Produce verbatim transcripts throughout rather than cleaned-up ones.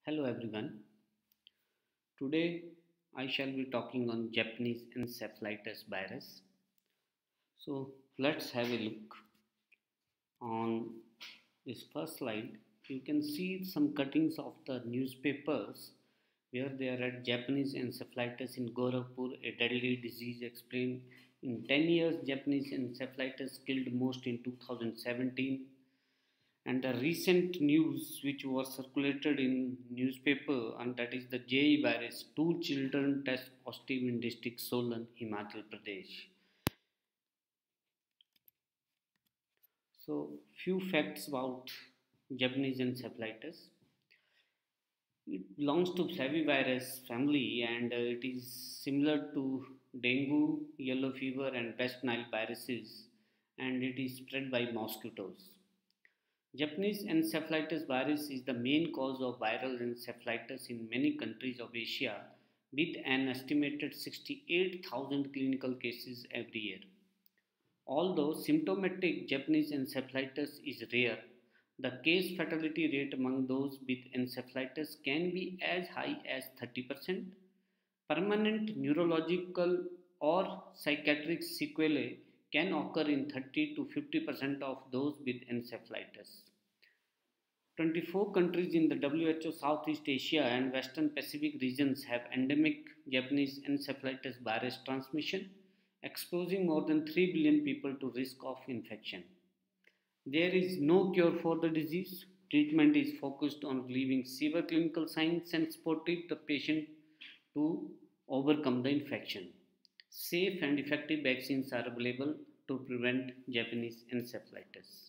Hello everyone. Today I shall be talking on Japanese encephalitis virus. So let's have a look on this first slide. You can see some cuttings of the newspapers where they are at Japanese encephalitis in Gorakhpur, a deadly disease explained in ten years. Japanese encephalitis killed most in two thousand seventeen, and the recent news which was circulated in newspaper, and that is the J E virus. Two children test positive in district Solan, Himachal Pradesh. So few facts about Japanese encephalitis. It belongs to flavivirus family, and uh, it is similar to dengue, yellow fever, and West Nile viruses, and it is spread by mosquitoes. Japanese encephalitis virus is the main cause of viral encephalitis in many countries of Asia, with an estimated sixty-eight thousand clinical cases every year. Although symptomatic Japanese encephalitis is rare, the case fatality rate among those with encephalitis can be as high as thirty percent. Permanent neurological or psychiatric sequelae can occur in thirty to fifty percent of those with encephalitis. twenty-four countries in the W H O Southeast Asia and Western Pacific regions have endemic Japanese encephalitis virus transmission, exposing more than three billion people to risk of infection. There is no cure for the disease. Treatment is focused on relieving severe clinical signs and supporting the patient to overcome the infection. Safe and effective vaccines are available to prevent Japanese encephalitis.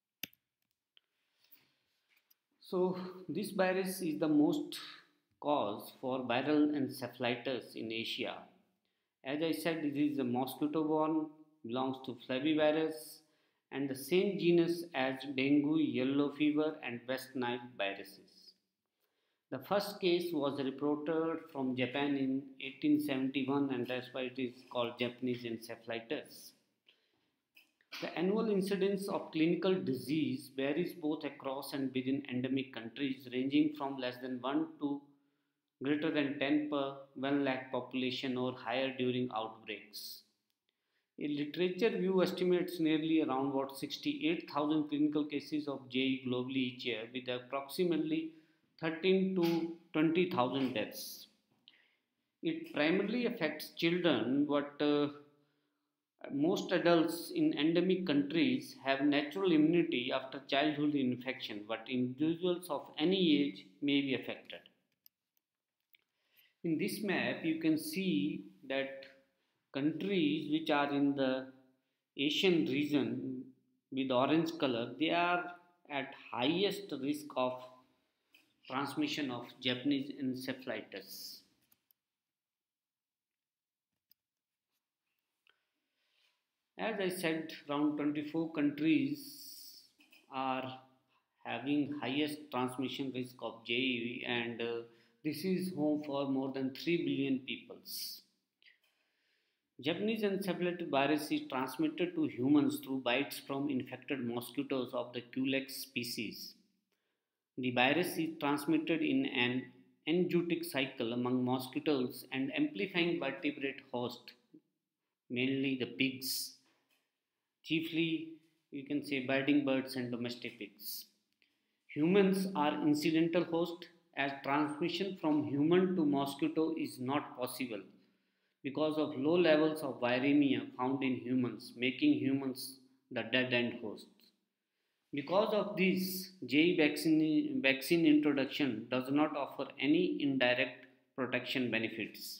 So, this virus is the most cause for viral encephalitis in Asia. As I said, it is a mosquito borne, belongs to flavivirus, and the same genus as dengue, yellow fever, and West Nile viruses. The first case was reported from Japan in eighteen seventy-one, and that's why it is called Japanese encephalitis. The annual incidence of clinical disease varies both across and within endemic countries, ranging from less than one to greater than ten per one lakh population or higher during outbreaks. A literature review estimates nearly around what sixty-eight thousand clinical cases of J E globally each year, with approximately thirteen to twenty thousand deaths. It primarily affects children, but uh, most adults in endemic countries have natural immunity after childhood infection, but individuals of any age may be affected. In this map, you can see that countries which are in the Asian region with orange color, they are at highest risk of transmission of Japanese encephalitis. As I said, around twenty-four countries are having highest transmission risk of J E V, and uh, this is home for more than three billion peoples. Japanese encephalitis virus is transmitted to humans through bites from infected mosquitoes of the Culex species. The virus is transmitted in an enzootic cycle among mosquitoes and amplifying vertebrate host, mainly the pigs, chiefly you can say birding birds and domestic pigs. Humans are incidental host, as transmission from human to mosquito is not possible because of low levels of viremia found in humans, making humans the dead end hosts. Because of this, J E vaccine, vaccine introduction does not offer any indirect protection benefits.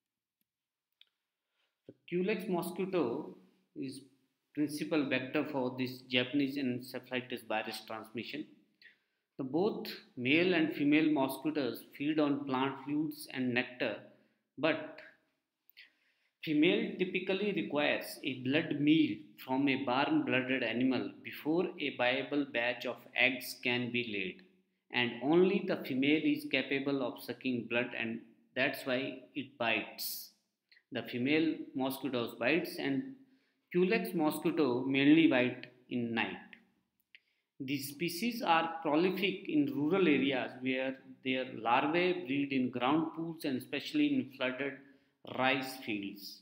The Culex mosquito is principal vector for this Japanese encephalitis virus transmission. The both male and female mosquitoes feed on plant fluids and nectar, but female typically requires a blood meal from a warm-blooded animal before a viable batch of eggs can be laid, and only the female is capable of sucking blood, and that's why it bites. The female mosquitoes bites, and Culex mosquito mainly bite in night. These species are prolific in rural areas where their larvae breed in ground pools and especially in flooded rice fields.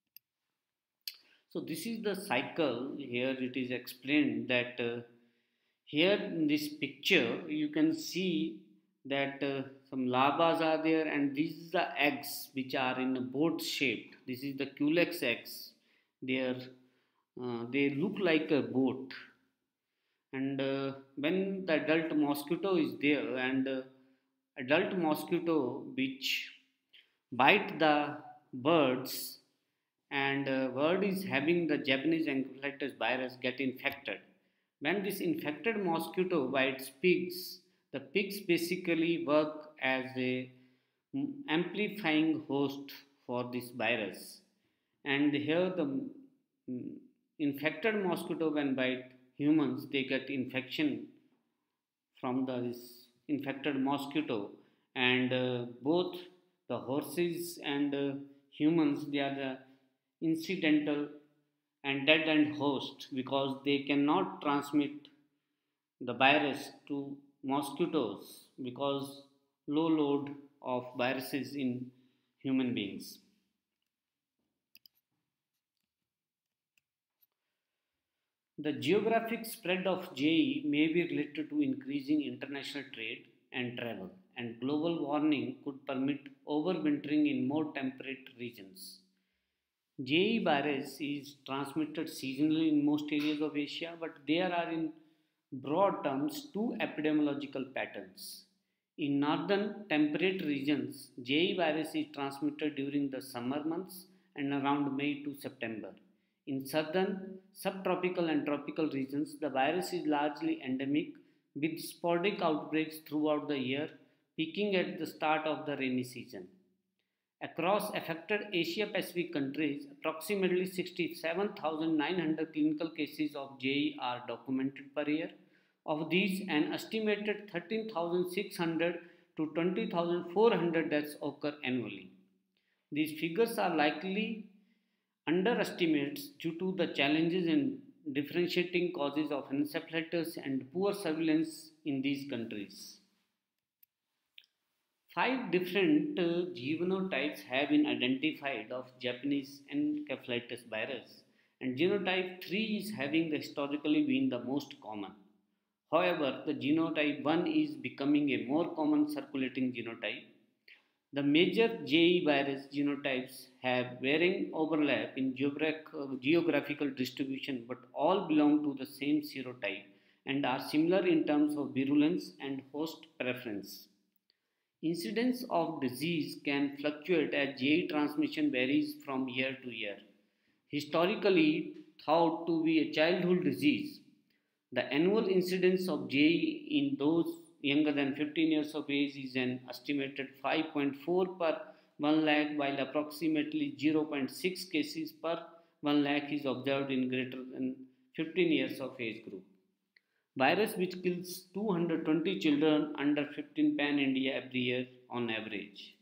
So this is the cycle. Here it is explained that uh, here in this picture you can see that uh, some larvas are there, and these are the eggs which are in a boat shaped. This is the culex eggs. They are uh, they look like a boat, and uh, when the adult mosquito is there, and uh, adult mosquito which bite the birds, and uh, bird is having the Japanese encephalitis virus get infected. When this infected mosquito bites pigs, the pigs basically work as a mm, amplifying host for this virus. And here the mm, infected mosquito when bite humans, they get infection from the this infected mosquito, and uh, both the horses and uh, humans, they are the incidental and dead end host because they cannot transmit the virus to mosquitoes because low load of viruses in human beings. The geographic spread of J E may be related to increasing international trade and travel, and global warming could permit overwintering in more temperate regions. J E virus is transmitted seasonally in most areas of Asia, but there are, in broad terms, two epidemiological patterns. In northern temperate regions, J E virus is transmitted during the summer months and around May to September. In southern, subtropical, and tropical regions, the virus is largely endemic with sporadic outbreaks throughout the year, peaking at the start of the rainy season. Across affected Asia Pacific countries, approximately sixty-seven thousand nine hundred clinical cases of J E are documented per year. Of these, an estimated thirteen thousand six hundred to twenty thousand four hundred deaths occur annually. These figures are likely underestimates due to the challenges in differentiating causes of encephalitis and poor surveillance in these countries. Five different uh, genotypes have been identified of Japanese encephalitis virus, and genotype three is having historically been the most common. However, the genotype one is becoming a more common circulating genotype. The major J E virus genotypes have varying overlap in geograph- geographical distribution, but all belong to the same serotype and are similar in terms of virulence and host preference. Incidence of disease can fluctuate as J E transmission varies from year to year. Historically thought to be a childhood disease, the annual incidence of J E in those younger than fifteen years of age is an estimated five point four per one lakh, while approximately zero point six cases per one lakh is observed in greater than fifteen years of age group. Virus which kills two hundred twenty children under fifteen pan India every year on average.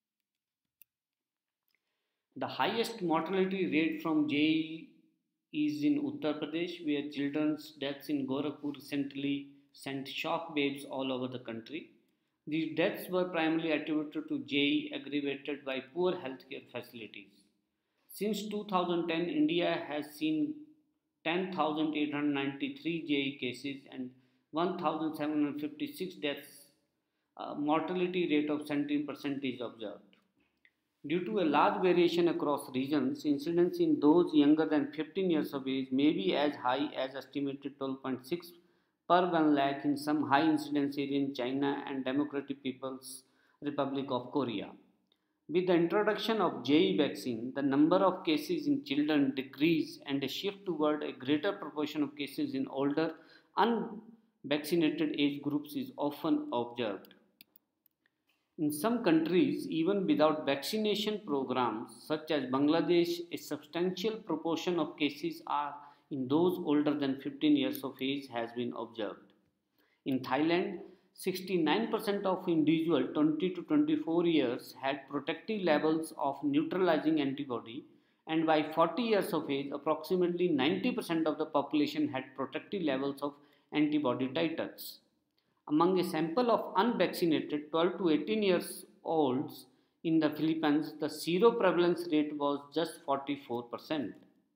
The highest mortality rate from J E is in Uttar Pradesh, where children's deaths in Gorakhpur recently sent shock waves all over the country. These deaths were primarily attributed to J E aggravated by poor healthcare facilities. Since two thousand ten, India has seen ten thousand eight hundred ninety-three J E cases and one thousand seven hundred fifty-six deaths. A mortality rate of seventeen percent is observed. Due to a large variation across regions, incidence in those younger than fifteen years of age may be as high as estimated twelve point six per one lakh in some high incidence area in China and Democratic People's Republic of Korea. With the introduction of J E vaccine, the number of cases in children decreased and a shift toward a greater proportion of cases in older, unvaccinated age groups is often observed. In some countries, even without vaccination programs, such as Bangladesh, a substantial proportion of cases are in those older than fifteen years of age has been observed. In Thailand, sixty-nine percent of individuals twenty to twenty-four years had protective levels of neutralizing antibody, and by forty years of age, approximately ninety percent of the population had protective levels of antibody titers. Among a sample of unvaccinated twelve to eighteen years olds in the Philippines, the seroprevalence rate was just forty-four percent.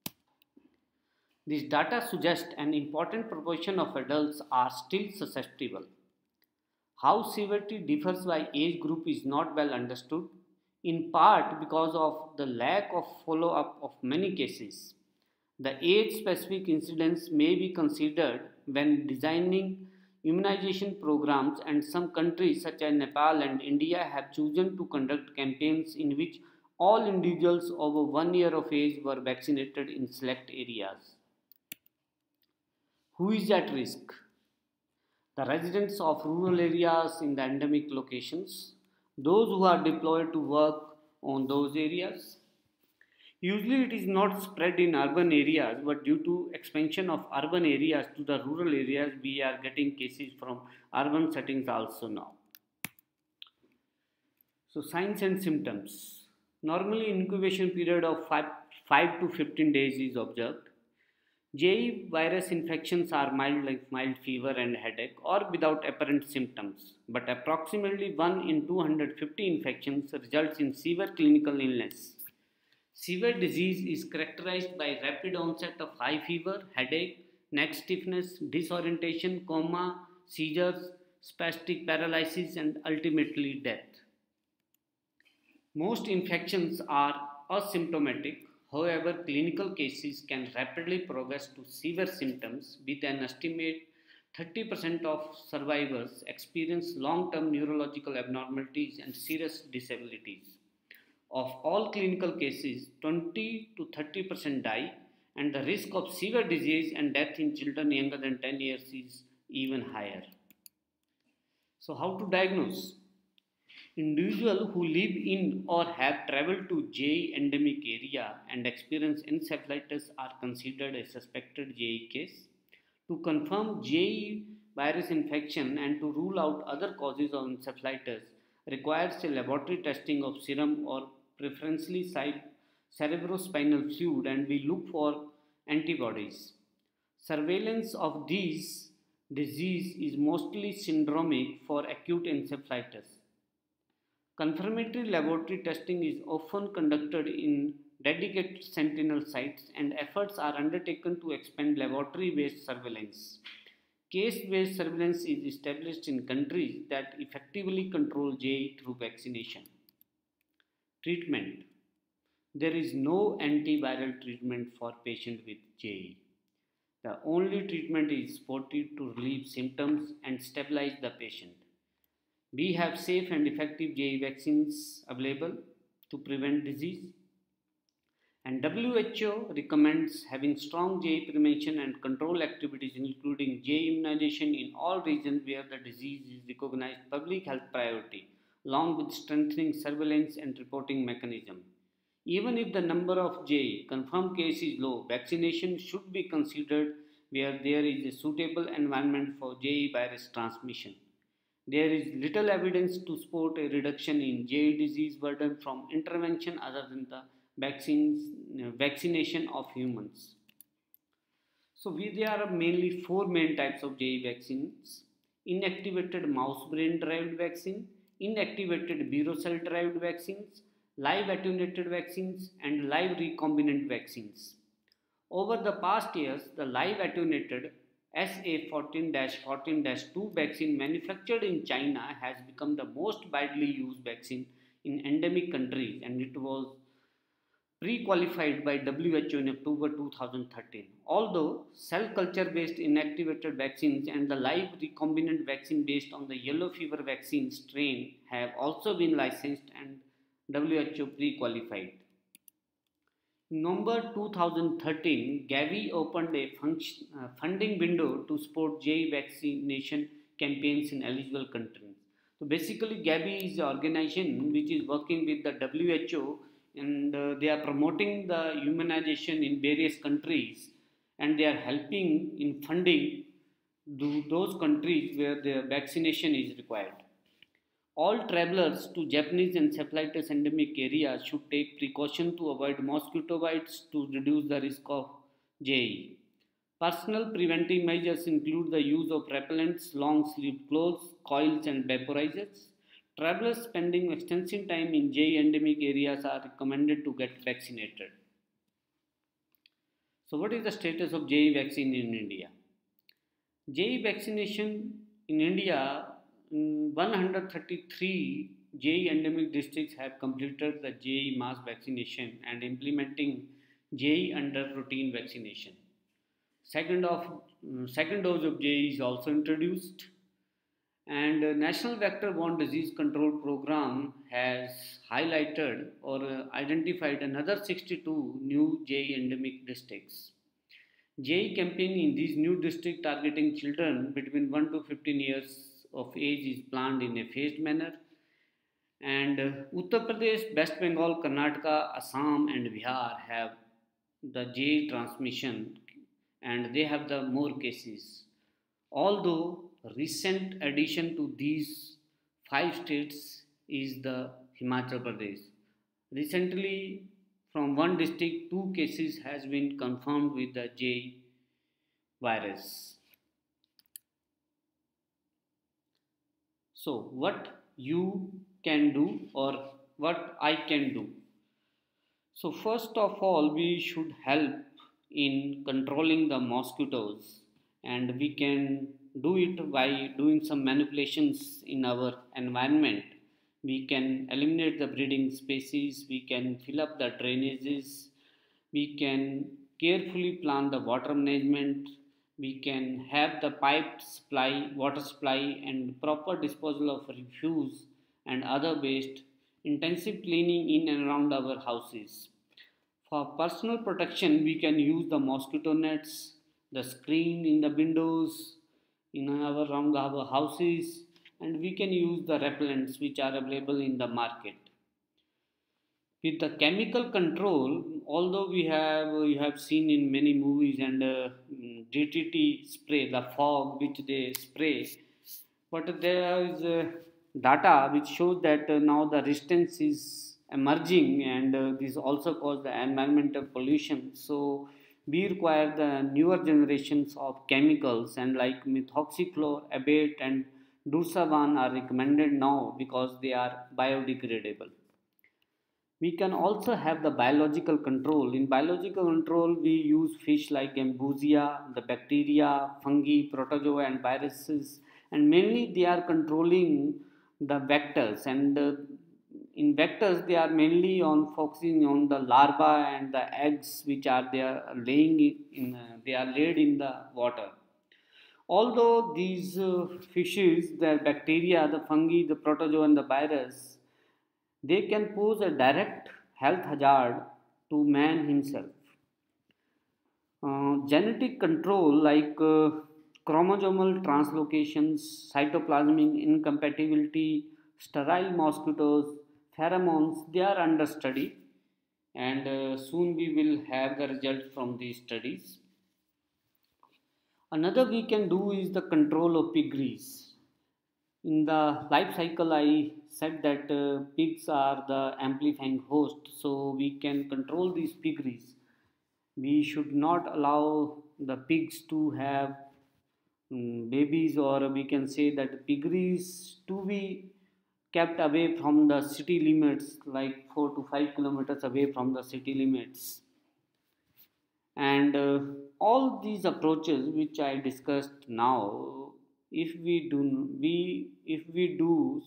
These data suggest an important proportion of adults are still susceptible. How severity differs by age group is not well understood, in part because of the lack of follow up of many cases. The age specific incidence may be considered when designing immunization programs, and some countries such as Nepal and India have chosen to conduct campaigns in which all individuals over one year of age were vaccinated in select areas. Who is at risk? The residents of rural areas in the endemic locations, those who are deployed to work on those areas. Usually it is not spread in urban areas, but due to expansion of urban areas to the rural areas, we are getting cases from urban settings also now. So signs and symptoms. Normally incubation period of five, five to fifteen days is observed. J E virus infections are mild like mild fever and headache or without apparent symptoms, but approximately one in two hundred fifty infections results in severe clinical illness. Severe disease is characterized by rapid onset of high fever, headache, neck stiffness, disorientation, coma, seizures, spastic paralysis, and ultimately death. Most infections are asymptomatic. However, clinical cases can rapidly progress to severe symptoms, with an estimate thirty percent of survivors experience long-term neurological abnormalities and serious disabilities. Of all clinical cases, twenty to thirty percent die, and the risk of severe disease and death in children younger than ten years is even higher. So, how to diagnose? Individuals who live in or have traveled to J E endemic area and experience encephalitis are considered a suspected J E case. To confirm J E virus infection and to rule out other causes of encephalitis requires a laboratory testing of serum or preferentially cerebrospinal fluid, and we look for antibodies. Surveillance of these disease is mostly syndromic for acute encephalitis. Confirmatory laboratory testing is often conducted in dedicated sentinel sites, and efforts are undertaken to expand laboratory based surveillance. Case based surveillance is established in countries that effectively control J E through vaccination. Treatment. There is no antiviral treatment for patients with J E. The only treatment is supportive to relieve symptoms and stabilize the patient. We have safe and effective J E vaccines available to prevent disease, and W H O recommends having strong J E prevention and control activities, including J E immunization in all regions where the disease is recognized public health priority, along with strengthening surveillance and reporting mechanism. Even if the number of J E confirmed cases is low, vaccination should be considered where there is a suitable environment for J E virus transmission. There is little evidence to support a reduction in J E disease burden from intervention other than the vaccines, uh, vaccination of humans. So we, there are mainly four main types of J E vaccines: inactivated mouse brain derived vaccine, inactivated vero cell derived vaccines, live attenuated vaccines, and live recombinant vaccines. Over the past years, the live attenuated S A fourteen fourteen two vaccine manufactured in China has become the most widely used vaccine in endemic countries, and it was pre-qualified by W H O in October two thousand thirteen. Although cell culture based inactivated vaccines and the live recombinant vaccine based on the yellow fever vaccine strain have also been licensed and W H O pre-qualified. In November two thousand thirteen, Gavi opened a function, uh, funding window to support J E vaccination campaigns in eligible countries. So basically, Gavi is an organization which is working with the W H O, and uh, they are promoting the immunization in various countries, and they are helping in funding those countries where the vaccination is required. All travelers to Japanese encephalitis endemic areas should take precaution to avoid mosquito bites to reduce the risk of J E. Personal preventive measures include the use of repellents, long sleeved clothes, coils, and vaporizers. Travelers spending extensive time in J endemic areas are recommended to get vaccinated. So, what is the status of J vaccine in India? J vaccination in India, mm, one hundred thirty-three J endemic districts have completed the J mass vaccination and implementing J under routine vaccination. Second of mm, second dose of J is also introduced, and uh, National Vector-Borne Disease Control Program has highlighted or uh, identified another sixty-two new J endemic districts. J campaign in these new districts targeting children between one to fifteen years of age is planned in a phased manner. And uh, Uttar Pradesh, West Bengal, Karnataka, Assam, and Bihar have the J transmission, and they have the more cases. Although recent addition to these five states is the Himachal Pradesh. Recently, from one district, two cases has been confirmed with the J virus. So, what you can do or what I can do? So, first of all, we should help in controlling the mosquitoes, and we can do it by doing some manipulations in our environment. We can eliminate the breeding species, we can fill up the drainages, we can carefully plan the water management, we can have the piped supply, water supply, and proper disposal of refuse and other waste, intensive cleaning in and around our houses. For personal protection, we can use the mosquito nets, the screen in the windows, in our around our houses, and we can use the repellents which are available in the market. With the chemical control, although we have you have seen in many movies and uh, mm, D T T spray, the fog which they spray, but there is uh, data which shows that uh, now the resistance is emerging, and uh, this also cause the environmental pollution. So we require the newer generations of chemicals, and like methoxychloroabate and dursavan are recommended now because they are biodegradable. We can also have the biological control. In biological control, we use fish like ambusia, the bacteria, fungi, protozoa, and viruses, and mainly they are controlling the vectors. And uh, in vectors, they are mainly on focusing on the larvae and the eggs which are they are laying in. Uh, they are laid in the water. Although these uh, fishes, the bacteria, the fungi, the protozoa, and the virus, they can pose a direct health hazard to man himself. Uh, genetic control like uh, chromosomal translocations, cytoplasmic incompatibility, sterile mosquitoes, pheromones, they are under study, and uh, soon we will have the results from these studies. Another we can do is the control of piggeries. In the life cycle, I said that uh, pigs are the amplifying host, so we can control these piggeries. We should not allow the pigs to have mm, babies, or we can say that piggeries to be kept away from the city limits, like four to five kilometers away from the city limits. And uh, all these approaches which I discussed now, if we do we if we do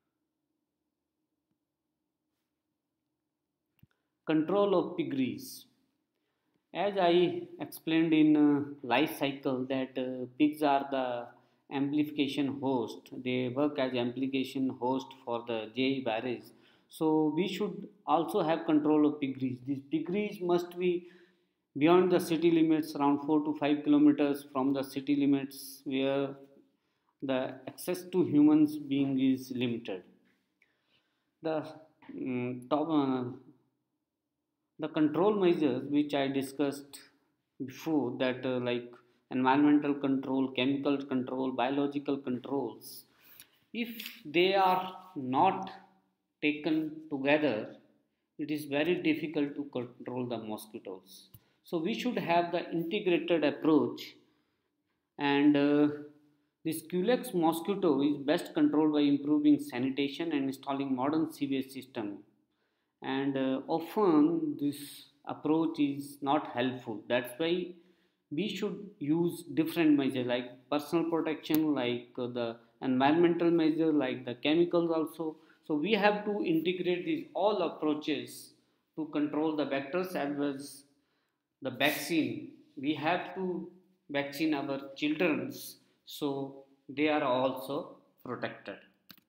control of piggeries, as I explained in uh, life cycle that uh, pigs are the amplification host. They work as amplification host for the J virus. So we should also have control of piggeries. These piggeries must be beyond the city limits, around four to five kilometers from the city limits, where the access to humans being is limited. The mm, top, uh, the control measures which I discussed before, that uh, like environmental control, chemical control, biological controls, if they are not taken together, it is very difficult to control the mosquitoes. So we should have the integrated approach, and uh, this Culex mosquito is best controlled by improving sanitation and installing modern sewage system. And uh, often this approach is not helpful. That's why we should use different measures like personal protection, like uh, the environmental measure, like the chemicals also. So we have to integrate these all approaches to control the vectors as well as the vaccine. We have to vaccine our childrens so they are also protected.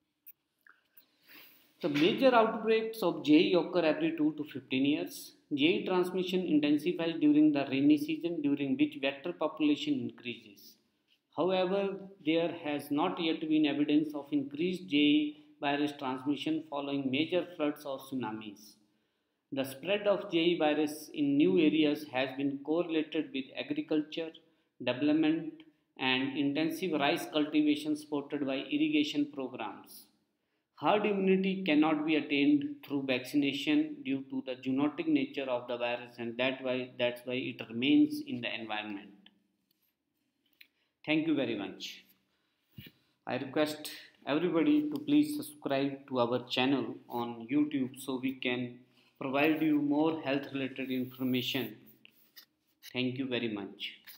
The major outbreaks of J E occur every two to fifteen years. J E transmission intensifies during the rainy season, during which vector population increases. However, there has not yet been evidence of increased J E virus transmission following major floods or tsunamis. The spread of J E virus in new areas has been correlated with agriculture, development, and intensive rice cultivation supported by irrigation programs. Herd immunity cannot be attained through vaccination due to the zoonotic nature of the virus, and that why, that's why it remains in the environment. Thank you very much. I request everybody to please subscribe to our channel on YouTube so we can provide you more health related information. Thank you very much.